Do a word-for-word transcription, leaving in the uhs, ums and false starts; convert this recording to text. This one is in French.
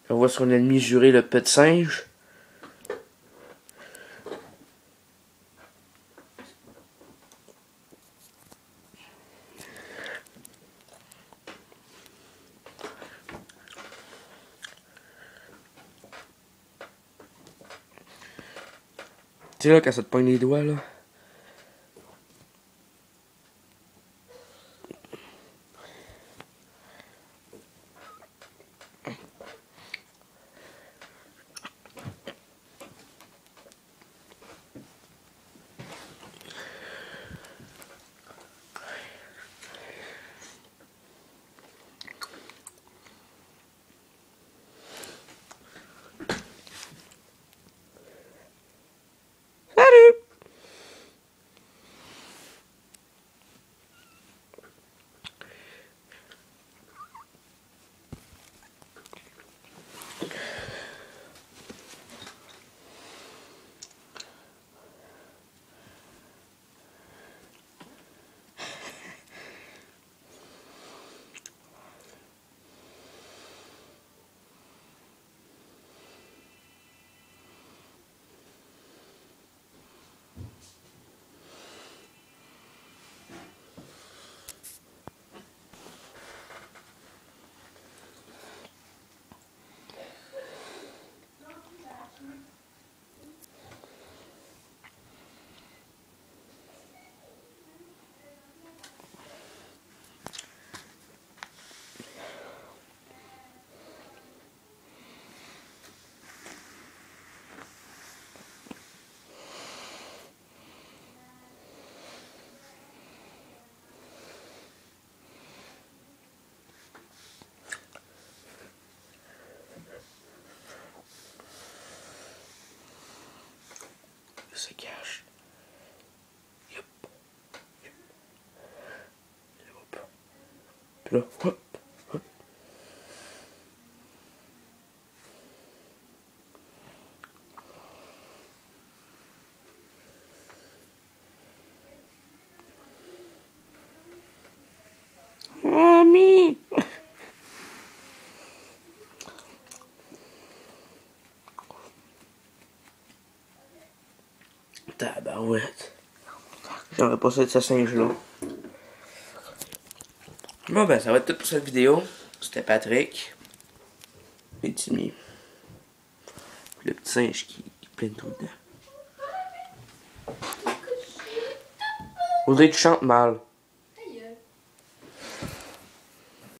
On voit son ennemi juré, le petit singe. Tu sais là, quand ça te pogne les doigts là. Il se cache. Yep. Yep. Hop. Puis là, hop, hop. Mamie! Tabarouette. J'aimerais pas ça de ce singe-là. Bon ben, ça va être tout pour cette vidéo. C'était Patrick. Et Timmy. Le petit singe qui, qui pleine tout dedans. Audrey, tu chantes mal.